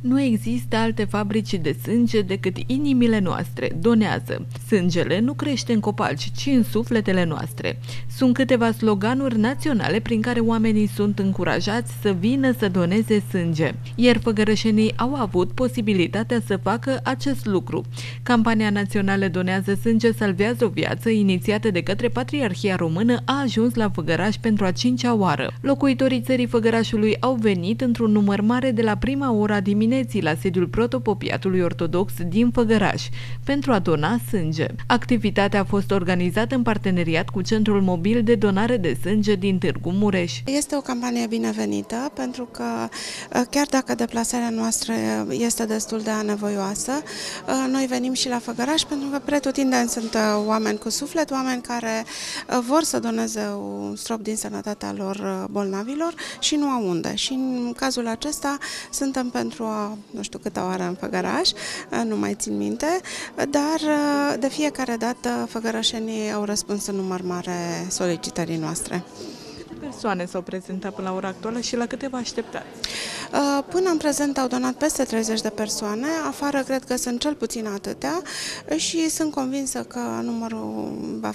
Nu există alte fabrici de sânge decât inimile noastre. Donează. Sângele nu crește în copaci, ci în sufletele noastre. Sunt câteva sloganuri naționale prin care oamenii sunt încurajați să vină să doneze sânge. Iar făgărășenii au avut posibilitatea să facă acest lucru. Campania națională Donează sânge salvează o viață, inițiată de către Patriarhia Română, a ajuns la Făgăraș pentru a 5-a oară. Locuitorii țării Făgărașului au venit într-un număr mare de la prima ora dimineții la sediul protopopiatului ortodox din Făgăraș pentru a dona sânge. Activitatea a fost organizată în parteneriat cu Centrul Mobil de Donare de Sânge din Târgu Mureș. Este o campanie binevenită pentru că chiar dacă deplasarea noastră este destul de anevoioasă, noi venim și la Făgăraș pentru că pretutindeni sunt oameni cu suflet, oameni care vor să doneze un strop din sănătatea lor bolnavilor și nu au unde. Și în cazul acesta suntem pentru nu știu câte oară în Făgăraș, nu mai țin minte, dar de fiecare dată făgărășenii au răspuns în număr mare solicitării noastre. Câte persoane s-au prezentat până la ora actuală și la câte vă așteptați? Până în prezent au donat peste 30 de persoane, afară cred că sunt cel puțin atâtea și sunt convinsă că numărul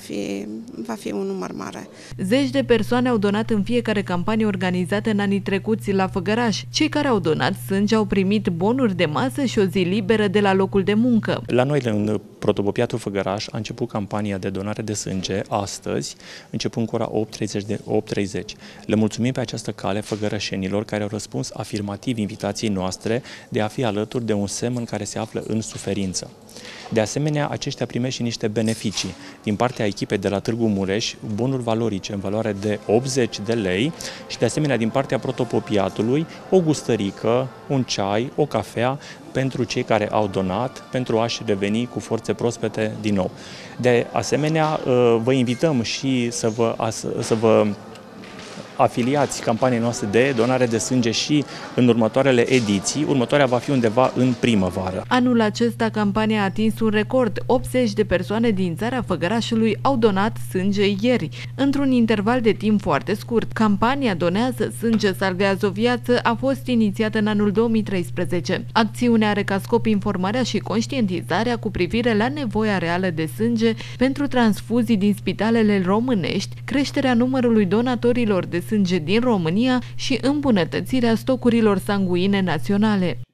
va fi un număr mare. Zeci de persoane au donat în fiecare campanie organizată în anii trecuți la Făgăraș. Cei care au donat sânge au primit bonuri de masă și o zi liberă de la locul de muncă. La noi, în protopopiatul Făgăraș, a început campania de donare de sânge astăzi, începând cu ora 8:30. Le mulțumim pe această cale făgărășenilor care au răspuns afirmativ invitației noastre de a fi alături de un semn care se află în suferință. De asemenea, aceștia primesc și niște beneficii din partea echipei de la Târgu Mureș, bonuri valorice în valoare de 80 de lei și de asemenea din partea protopopiatului o gustărică, un ceai, o cafea pentru cei care au donat, pentru a-și reveni cu forțe proaspete din nou. De asemenea, vă invităm și să vă afiliați campaniei noastre de donare de sânge și în următoarele ediții. Următoarea va fi undeva în primăvară. Anul acesta campania a atins un record. 80 de persoane din țara Făgărașului au donat sânge ieri, într-un interval de timp foarte scurt. Campania Donează sânge, salvează o viață a fost inițiată în anul 2013. Acțiunea are ca scop informarea și conștientizarea cu privire la nevoia reală de sânge pentru transfuzii din spitalele românești, creșterea numărului donatorilor de sânge din România și îmbunătățirea stocurilor sanguine naționale.